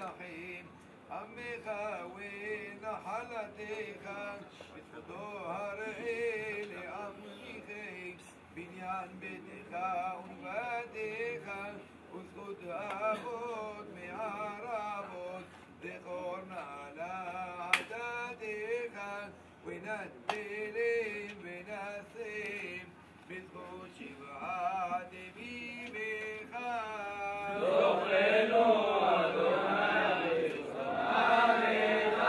מלכים, עמך ונחלתך, בזכותו הראי לעמך, בניין ביתך ובתיך, וזכות האבות מערבות, זכור נעלה עדתך, ונטלים ונסים, בזכות שבעת ימיך. זוכרנו אדוני ושמחך.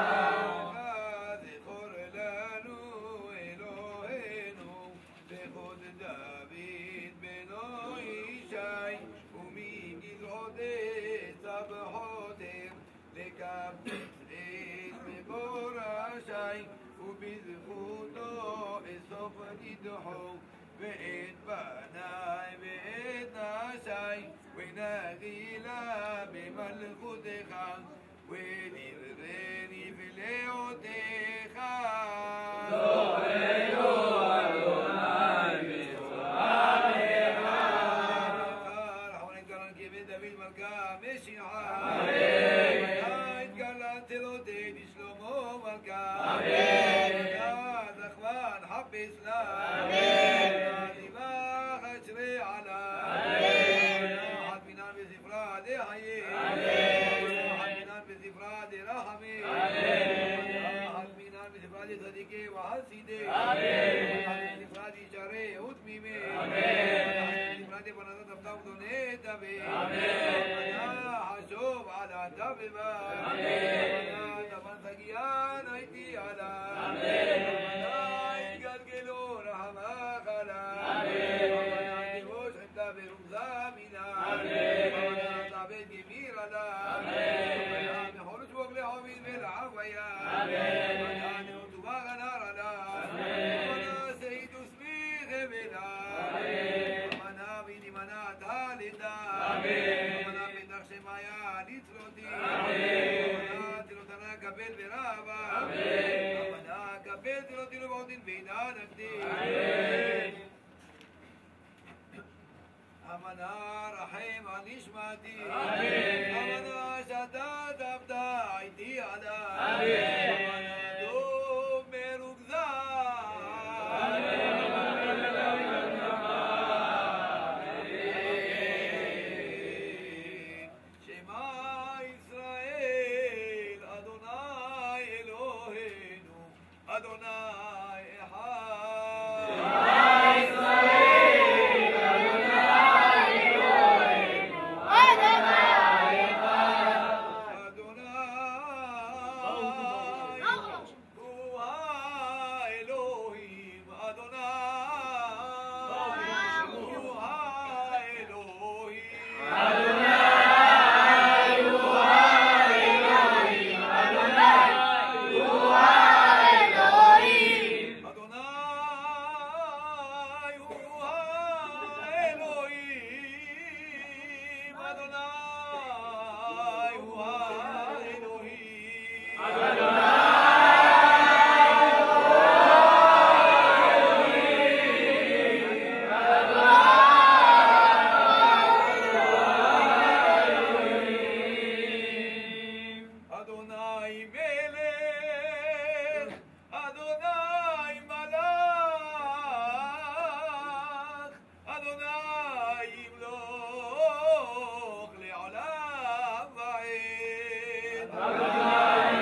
זכור לנו אלוהינו, זכות דוד בנו ישי, ומגזעותי צבחותם, לקבץ את מבורשי, ובזכותו אסוף נדחו, ואת בניי ואת נשי, ונגילה במלכותך, ונראה נפלאותיך. זוכרנו אדוני ושמחך. אחרון התגלן כבן דוד מלכה משיחה. אמן. התגלן תלותי בשלמה מלכה. אמן. זכמן חפש לה. אמן. דמך אשרי עלה. אמן. אחת מינן בספרה דחיי. אמן. אחת מינן בספרה דרחמים. אמן. אחת מינן בספרה דצדיקי וחסידי. אמן. אחת בספרה דשרי ותמימי. אמן. בספרה דפרנסת דפתה ובדוני דוד. אמן. חשוב על הדבבה. אמן. דבן סגיין הייתי עליו. אמן. התגלגלו רחמך עליו. אמן. תירוש חמדה ורומזה מינה. אמן. תעבד גמיר עליו. אמן. מחולות שבוק לחובין ולעוויה. אמן. נאותובה גנר עליו. אמן. סעיד וסמיך אליו. אמנה ונמנה תלידה. אמנה פתח שמיה לצרותי. אמנה תלותנה קבל ורבה. אמנה קבל תלותי לבעודין בינה נגדי. אמנה רחם על נשמתי. אמנה שאתה דבדה איתי עליו. אמנה דום מרוגזה. שמע ישראל, אדוני אלוהינו, אדוני אחד. שמע ישראל, אדוני אלוהינו, אדוני אחד. אדוני הוא האלוהים, אדוני הוא האלוהים. אדוני מלך, אדוני מלך, אדוני ימלוך לעולם ועד.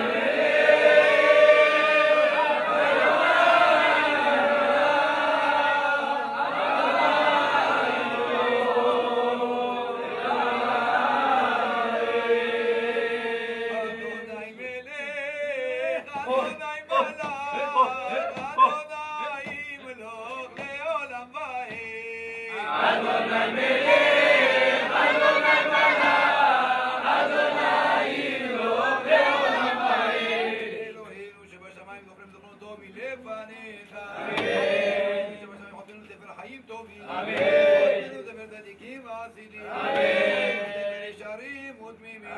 אדוני מלך, אדוני מלך, אדוני ימלוך לעולם ועד. אדוני מלך, אדוני מלך, אדוני ימלוך לעולם ועד. אלוהינו שבשמיים זוכרים זכרונתו מלפניך. שבשמיים חותנו לספר חיים טובים. חותנו לספר צדיקים ועשידים. ספר ישרים ותמימים.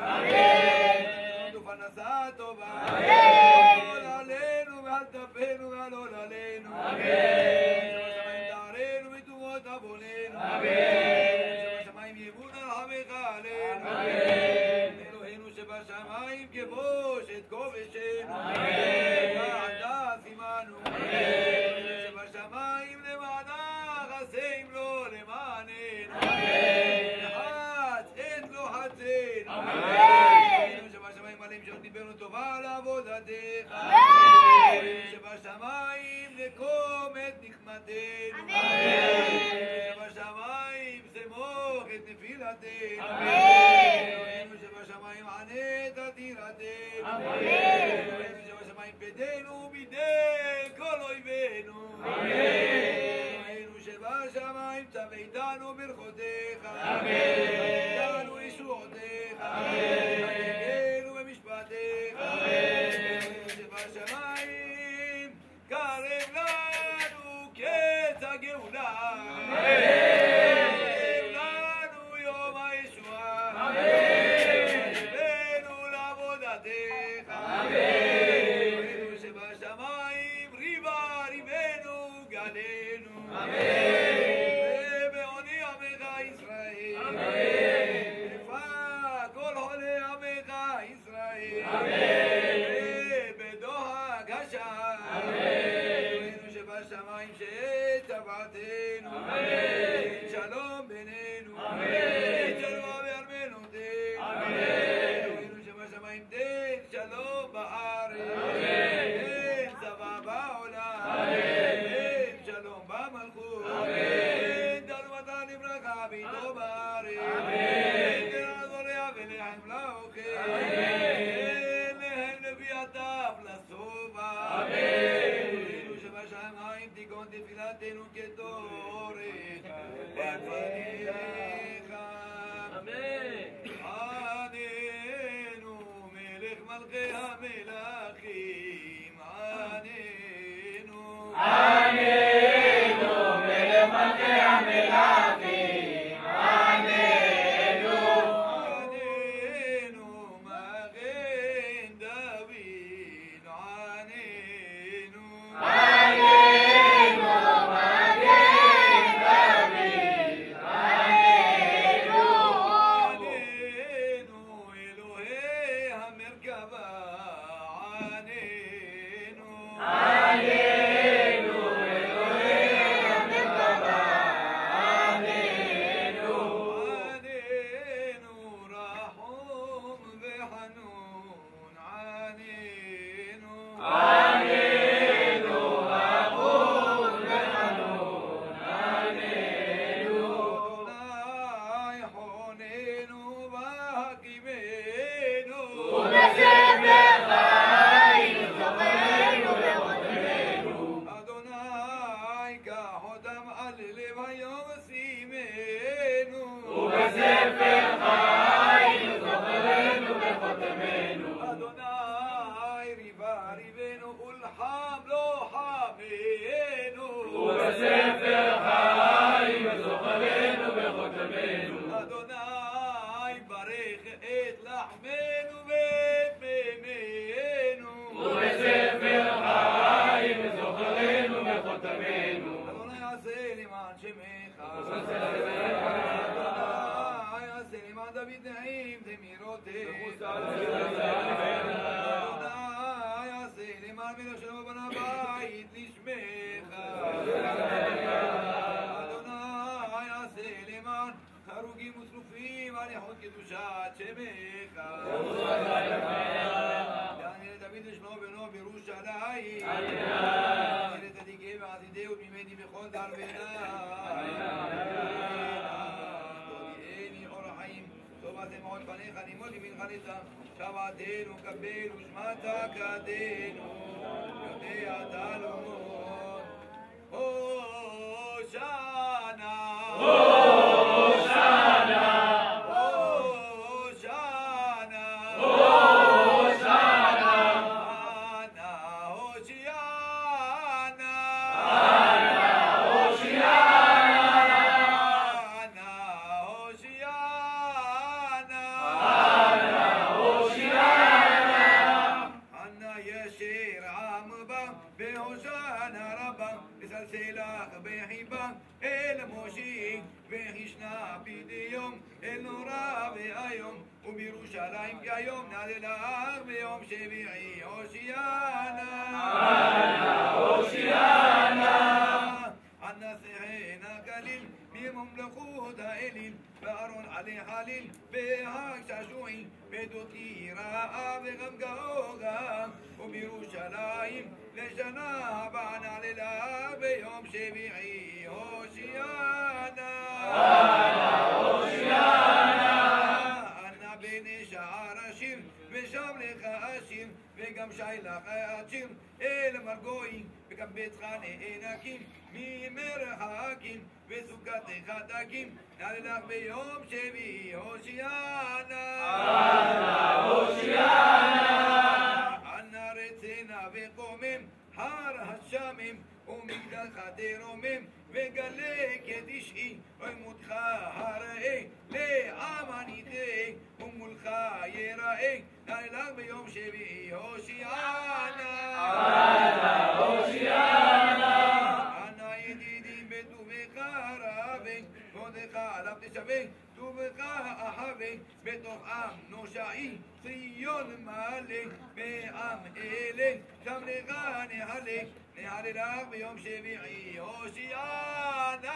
ופרנסה טובה. על עלינו ועל טפנו ועל עוללינו. שבשמיים תערנו וטובות עווננו. שבשמיים יבון רחמך עלינו. אלוהינו שבשמיים כבוש את כובשנו. ועדה סימנו. שבשמיים למענך עשים לו למעננו. נחץ את לוחצנו. שבשמיים מלאים שדיברנו טובה על עבודתך. שבשמיים נקום את נחמתנו. שבשמיים סמוך את נפילתנו. אלוהינו שבשמיים ענה את עתירתנו. אלוהינו שבשמיים פדנו בידי כל אויבינו. אלוהינו שבשמיים צוויתנו ברכותיך. איתנו ישועותיך. חיינו במשפטיך. אלוהינו שבשמיים קרב לנו קץ הגאולה. קרב לנו יום הישועה. הבאנו לעבודתך. אלוהינו שבשמיים ריבה ריבנו גדנו. ובעוני עמך ישראל. יפה כל עוני עמך ישראל. ובדוחק השער. אלוהינו שבשמיים שתבעתנו. שלום בינינו. שלום בארמנותינו. אלוהינו שבשמיים תן שלום בארץ. תן צבא בעולם. תן שלום במלכות. תן תלמתה לברכה ביתו בארץ. תן לעזוריה ולחם לאוכל. תן להם לביאתיו לשובע. אלוהינו שבשמיים תיכון תפילתנו כתורך בפניך. עננו מלך מלכי המלכים. עננו. עננו מלך מלכי המלכים. עננו. עננו מגן דוד. עננו. עננו מגן דוד. עננו. עננו אלוהי המרכבה. עננו. עננו אלוהי המרכבה. עננו. עננו רחום וחנון. עננו. עננו רחום וחנון. עננו. אדוני חוננו והקימנו. ובספר חיים זוכרנו וחותמנו. אדוני כחותם על לב היום שימנו. ובספר חיים זוכרנו וחותמנו. אדוני ריבה ריבנו ולחם לא חמנו. ובספר חיים זוכרנו וחותמנו. אדוני ברך את לחמנו ואת מימינו. ובספר חיים זוכרנו וחותמנו. אדוני עשה למען שמך. אדוני עשה למען דוד נעים דמירותיך. אדוני עשה למען מלך שלמה בנה בית לשמך. אדוני עשה למען הרוגים ושרופים על איכות קדושת שמך. יענה לדוד ושמו בנו בירושלים. יענה לצדיקים ועתידי ותמימי בכל דרבנה. תודיעני אור החיים טוב עשה מאוד פניך נימוד במנחלת. שבעתנו קבל ושמעת כדנו. יודע תלמוד. הושענא. הושענא. הושענא. הושענא. אנא הושיענא. אנא הושיענא. אנא הושיענא. אנא הושיענא. אנא ישיר עם בם בהושענא רבם. בסלסלך בחיבם אל מושיע והיום ובירושלים כיום נעלה להר ביום שביעי הושיענה הושיענה ענתינה גליל מממלכות האליל וארון עלי חליל בהר שעשועים ודותי רעה וגם גאוגה ובירושלים לשנה הבאה נעלה להר ביום שביעי הושיענה בני שער השיר ושם לך השיר וגם שיילך השיר אל מרגוי וקבץ נאנקים ממרחקים וסוכתך תקים נעלה לך ביום שביעי הושיענה הושיענה ענה רצנה וקומם הר השמים ומגדלך תרומם וגלי כתשעי ומותך הראה לעם הנידה ומולך יראה נעלה לך ביום שביעי הושיענה הושיענה ענה ידידים בטובך רבה כבודך עליו תשווה טובך אחווה בתוך עם נושעי ציון מלא בעם אלה שם לך נהלך נעלה לך ביום שביעי הושיענה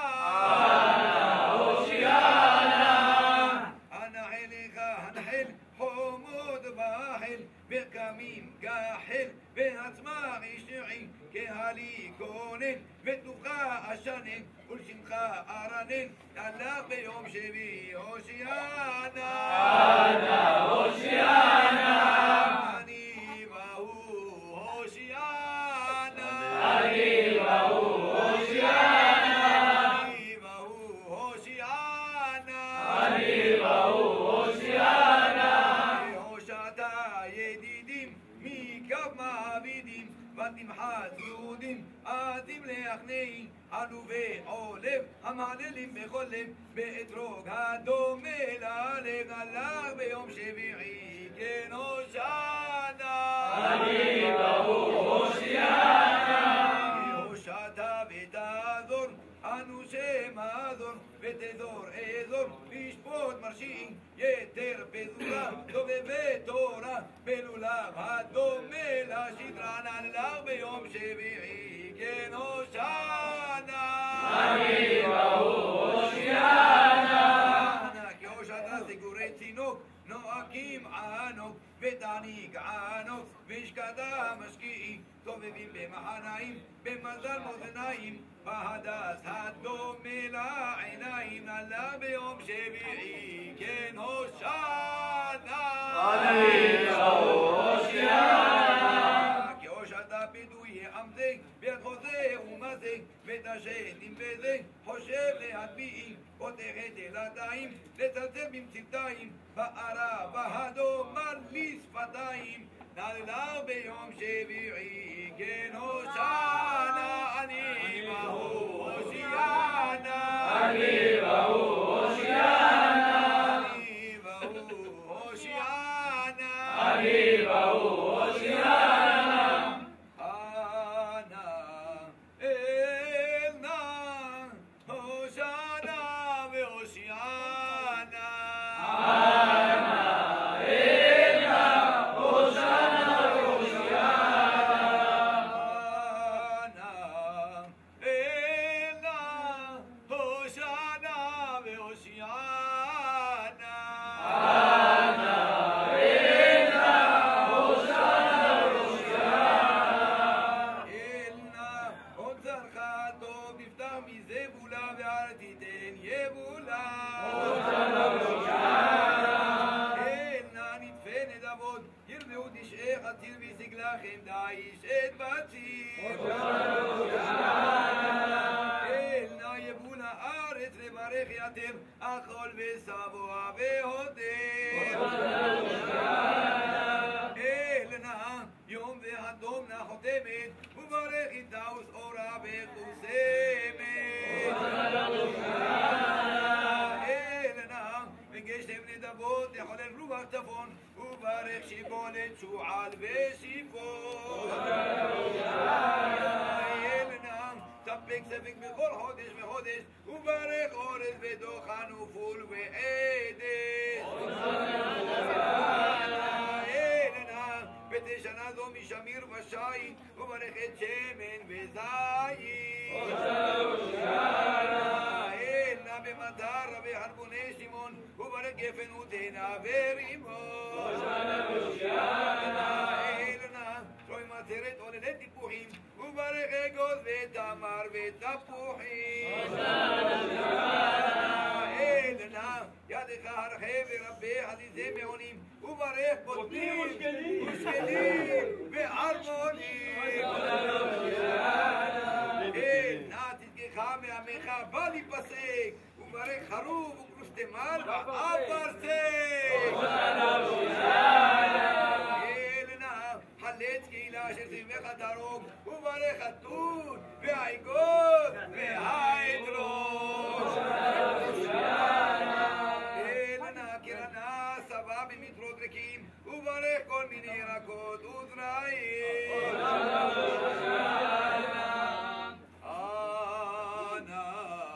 הושיענה הנחל לך הנחל חומות בחל וקמים גחל והצמח ישתעי כהלי כונן ותוכה השנן ולשמך ארנן נעלה ביום שביעי הושיענה הושיענה אני והוא הושיענה אני והוא הושיענה אני והוא הושיענה אני והוא הושיענה הושעת ידידים מכף מעבידים ותמחת יהודים עדים להכנעי עלובי עולב המעללים בכל לב באתרוג הדומה ללב נעלה ביום שביעי כן הושענה אני והוא הושיענה הושעת ותעזור אנו שמעזור ותזור אזור וישפוט מרשיעי יתר פזורה סובבי תורה בלולב הדומה לשדרה נעלה ביום שביעי כן הושענה אני והוא הושיענה כי הושעת סיגורי צינוק נועקים ענוק ותעניק ענוק ושקדה משקיעי סובבים במחניים במזל מאזניים בהדס הדומה לעיניים נעלה ביום שביעי כן הושענה אני והוא הושיענה כי הושעת פידוי עמזה ביד חוזה ומזה ותשתים בזה חושב להטביעי פותחת דלתיים לצלצל במצלתיים בערה בהדומה לשפתיים נעלה ביום שביעי כן הושענה אני והוא הושיענה אני והוא הושיענה אני והוא הושיענה אני והוא הושיענה אנא אל נא הושענה והושיענה אכול ושבוע והודר אל נא יום והדום נא חותמת וברך איתאוס אורה וחוסמת אל נא וגשם נדבות יחולל רוח צפון וברך שיבולת שועל ושיפון אל נא ספק ספק בכל חודש וחודש וברך אורז ודוחן ופול ועדש וברכת שמן וזית. אלנה במטר רבי חרבוני שמעון, וברך גפן ותאנה ורימון. אלנה שוי מצרת עוללי טיפוחים, וברך אגוז ותמר ותפוחים. אלנה ידך הרחב ורבה חזיזי מעונים, וברך בוטנים ושקלים וערמונים. אלנה תדגך מעמך בא להיפסק, וברך חרוב וקרוס תימן ואפרסק. אלנה חלץ קהילה אשר סביבך תהרוג, וברך התות והעיגות והאתרוג. אלנה קרנה סבא במטרות ריקים, וברך כל מיני ירקות וזרעים. אנא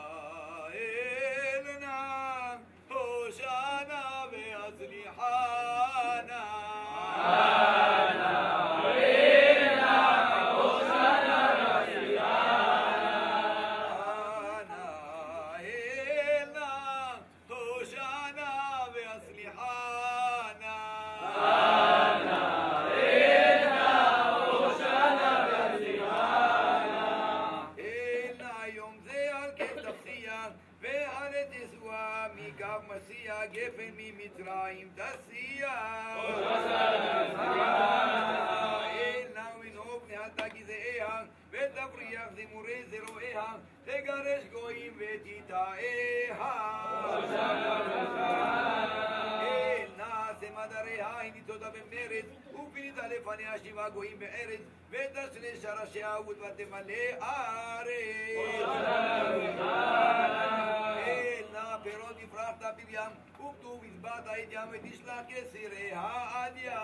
אלנה הושענה והצליחנה. גפן ממצרים תסיע. אלנה ונהוג נהלתה גזעיה, ותפריח זמורי זרועיה, תגרש גויים ותיטעיה. אלנה סמדריה הניצותה במרץ, ופיניתה לפניה 7 גויים בארץ, ותשרש ראשיה ותמלא הארץ. אלנה פירות יפרחת בים, וכתוב הזבעת את ים ותשלח כסיריה עד ים.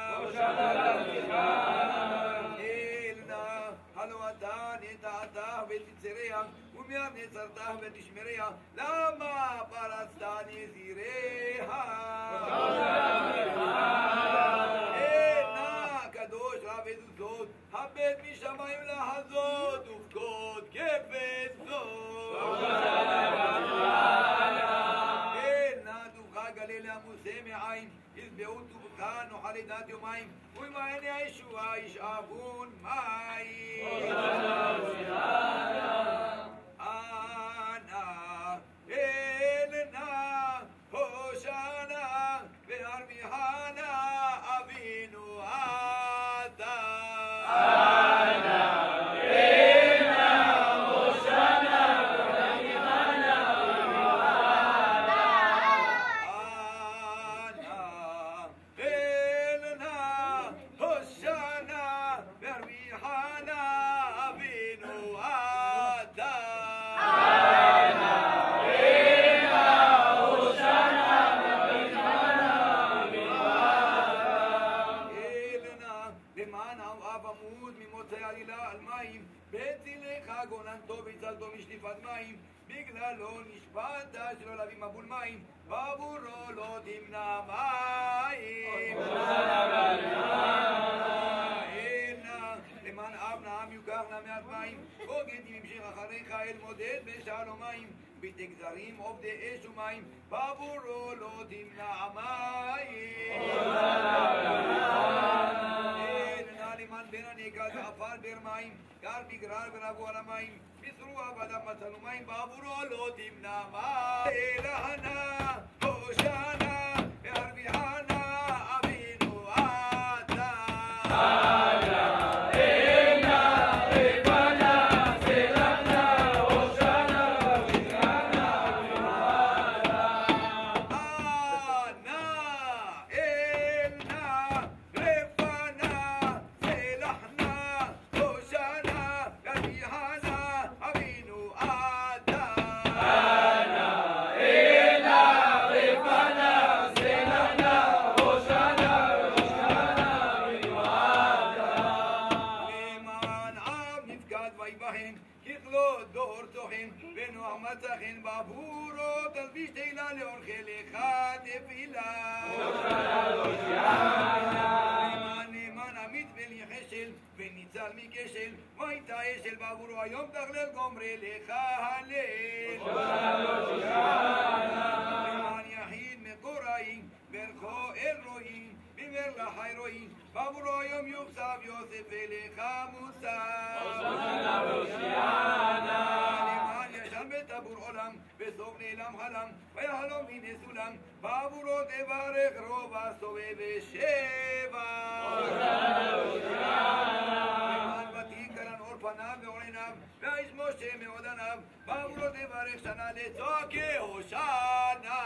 אלנה הלא אתה נטעתה ותצריה, ומיד נצרתה ותשמריה, למה פרצת נזיריה. אלנה קדוש רב עזוזות, הבט משמיים לחזות, ופקוד כבד זאת. גליל עמוסי מעיים, ישבעו טובך נאכל עדת יומיים, ומעייני הישועה ישאבון מים. אנא אלנה הושענה והרוויחנה אבינו אתה. בגללו נשבעת שלא להביא מבול מים, בעבורו לא תמנע מים. אלנה למען אב נעם יוקח נא מעט מים, בוגד אם ימשיך אחריך אל מודד בשעלו מים, ביתי גזרים עובדי אש ומים, בעבורו לא תמנע מים. אלנה למען בן הנגע ועפר באר מים, גר בגרר ורבו על המים, בישרו עבדם מצאנו מים, בעבורו לא תמנע מים. אלנה הושענה והרוויחנה אבינו אתה. Ela ויגדל מכשל, והייתה אשל בעבורו היום תכלל גומרי לך הלל. למען יחיד מקוראי, ברכו אלוהי, בימר לחי רואי, בעבורו היום יוחסב יוסף אליך מוסר. למען ישן בטבור עולם, בסוף נעלם חלם, ויחלום הנה סולם, בעבורו תברך רוב הסובב ושבע. למען ותיקרן אור פניו ועור עיניו, והאיש משה מאוד עניו, בעבורו תברך שנה לצועקי הושענא.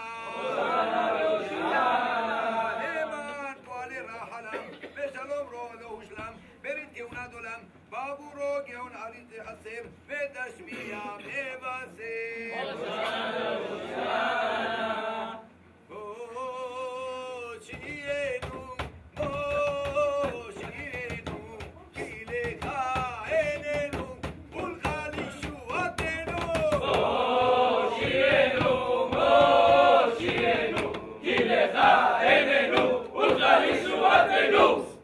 למען פועלי רחלם, ושלום רועדו הושלם, ברית כהונת עולם, בעבורו גאון ארץ תחסר, ותשמיע מבשר. הושיענו, הושיענו, כי לך עינינו, ולך לישועתנו. הושיענו, הושיענו, כי לך עינינו, ולך לישועתנו.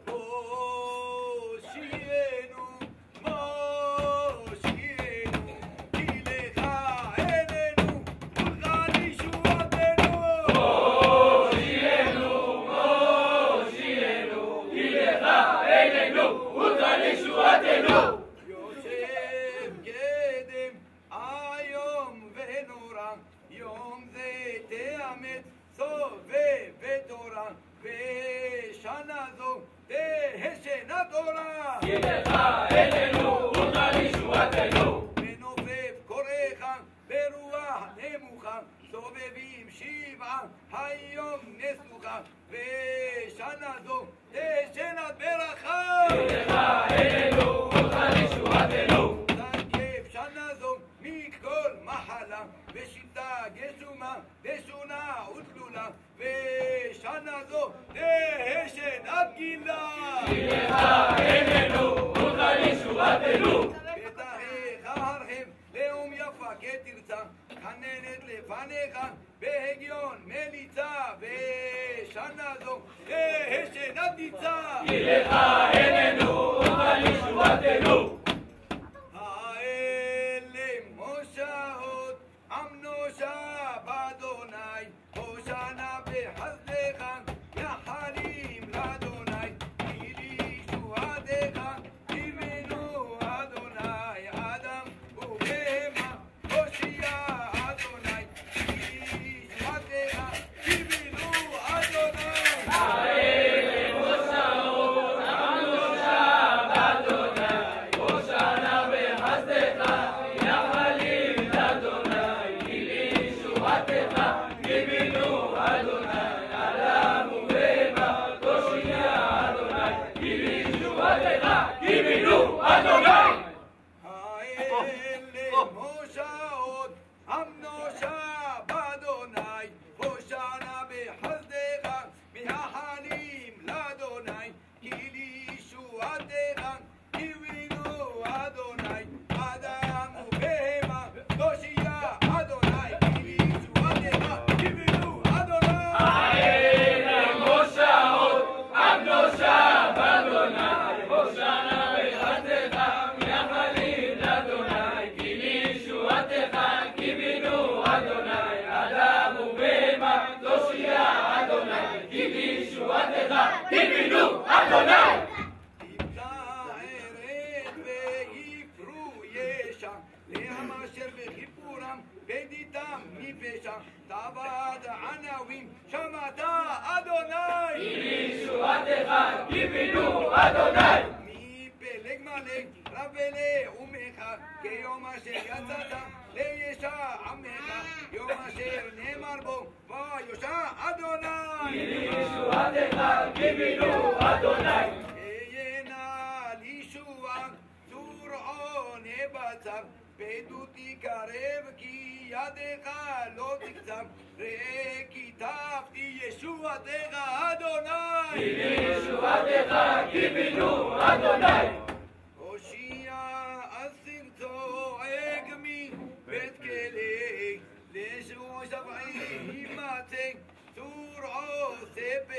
יושב קדם היום ונורא, יום זה תאמץ סובב ותורה, ושנה זו תהא שנת אורה. כי לך עינינו ולך לישועתנו. מנופף קוראך ברוח נמוכה, סובבים שבעה היום נסוכה, ושנה זו תהא שנת ברכה. כי לך עינינו ולך לישועתנו. תנקף שנה זו מכל מחלה, ושיטה גשומה, ושונה ותלולה, ושנה זו תהא שנת גילה. כי לך עינינו ולך לישועתנו. ותהא הרחם לאום יפה כתרצה, חננת לפניך בהגיון מליצה, ושנה זו תהא שנת ניצה. כי לך עינינו ולך לישועתנו. האלה מושעות עמנושה באדוני, הושענא בחסדך יחלים לאדוני, כי לישועתך קיווינו אדוני, אדם ובהמה הושיע אדוני, כי לישועתך קיווינו אדוני. האלה מושעות עמנושה באדוני, הושענא בחסדך יחלים לאדוני, כי לישועתך קיווינו אדוני, אדם ובהמה הושיע אדוני, כי לישועתך קיווינו אדוני. האלה מושעות עמנושה באדוני, הושענא בחסדך מייחלים לאדוני, כי לישועתך קיווינו אדוני, אדם ובהמה תושיע אדוני, כי לישועתך קיווינו אדוני. האלה מושעות עמנושה באדוני, הושענא בחסדך מייחלים לאדוני, כי לישועתך קיווינו אדוני, אדם ובהמה תושיע אדוני, כי לישועתך קיווינו אדוני. תמצא ערד ויפרו ישע, לעם אשר בכיפורם פדיתם מפשע, תעבד ענבים שמעת אדוני. כי לישועתך קיווינו אדוני. מפלג מלא רב ולאומך, כיום אשר יצאת לישע עמך, יום אשר נאמר בו ויושע אדוני. כי לישועתך קיווינו אדוני. אהיה נא לישועה צור עונה בצר, פדותי קרב כי ידך לא תקצר, ראה כי תפתי ישועתך אדוני. כי לישועתך קיווינו אדוני. הושיע אסיר צועק מבית כלא, לשוע שבעי יימצא, צור עושה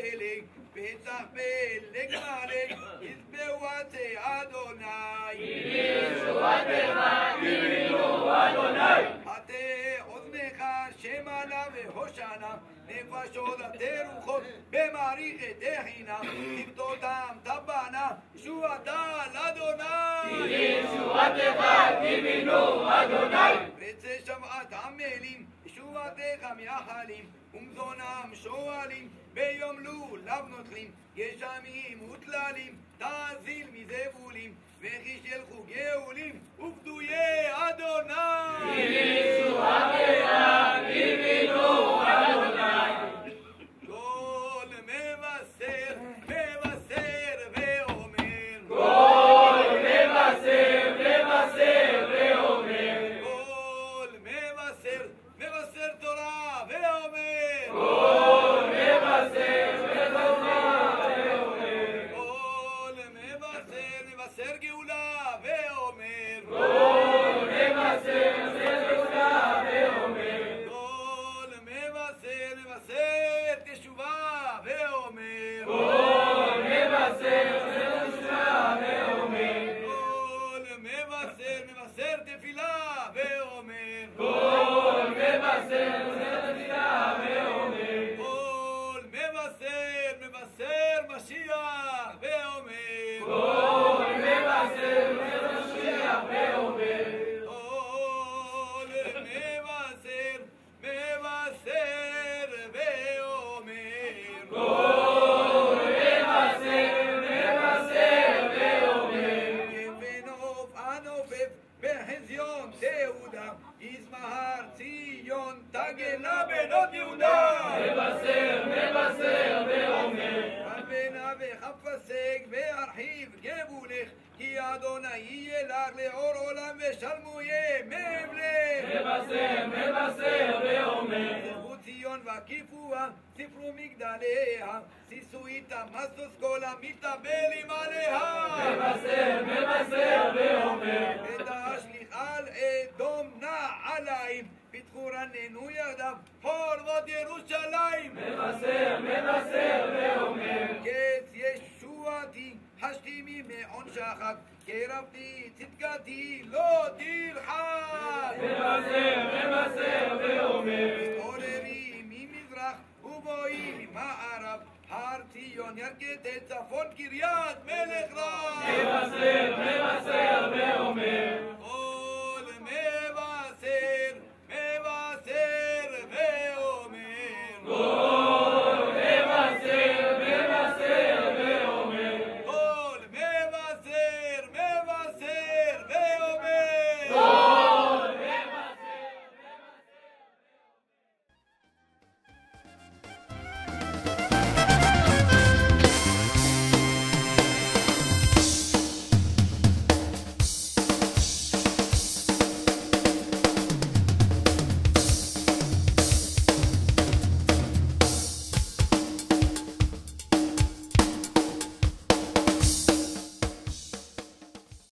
פלג, פתח פלג מלך, יזבחו אדוני. ישועתך קיווינו אדוני. הטה אוזנך שמנה והושענה, נפשות התרוחות במעריכת דחינה, שפתותם תבענה, ישועתה לאדוני. ישועתך קיווינו אדוני. רצה שוועת עמלים, ישועתך מייחלים, ומזונם שואלים, ביום לולב נוטלים, גשמים וטללים, תזיל מזבולים, וכי שלחו גאולים, ופדויי אדוני. ישועתך קיווינו אדוני. כל מבשר, מבשר ואומר, כל מבשר, מבשר ואומר. כל מבשר, מבשר תורה ואומר, כל מבשר, מבשר ואומר. כל מבשר, מבשר גאולה ואומר, כל מבשר, מבשר ואומר. כל מבשר, מבשר תשובה ואומר, כל מבשר, מבשר ואומר. כל מבשר, מבשר תפילה ואומר, כל מבשר, מבשר ואומר. כל מבשר, מבשר משיח ואומר, כל מבשר, מבשר ואומר. כל מבשר, מבשר ואומר, כל מבשר, מבשר ואומר. יפנוף הנופף בחזיון תהודה, יזמהר ציון תגלה בנות יהודה. מבשר, מבשר ואומר. רבנה וחפשק וארחיב גבולך, כי אדוני יהיה לך לאור עולם ושלמו ימי אבלך. מבשר, מבשר ואומר. זכו ציון וקיפוה, ספרו מגדליה, שישו איתה מסוס כל המתאבלים עליה. מבשר, מבשר ואומר. ותשליך על אדום נעליים, פיתחו רננו ירדיו, חורבות ירושלים. מבשר, מבשר ואומר. קץ ישועתי, חשתי ממעון שחק, קרבתי צדקתי לא תרחק. מבשר, מבשר ואומר. מתעוררי ממזרח ובואי ממערב, הר ציון ירכתי צפון קריית מלך רב. מבשר, מבשר ואומר.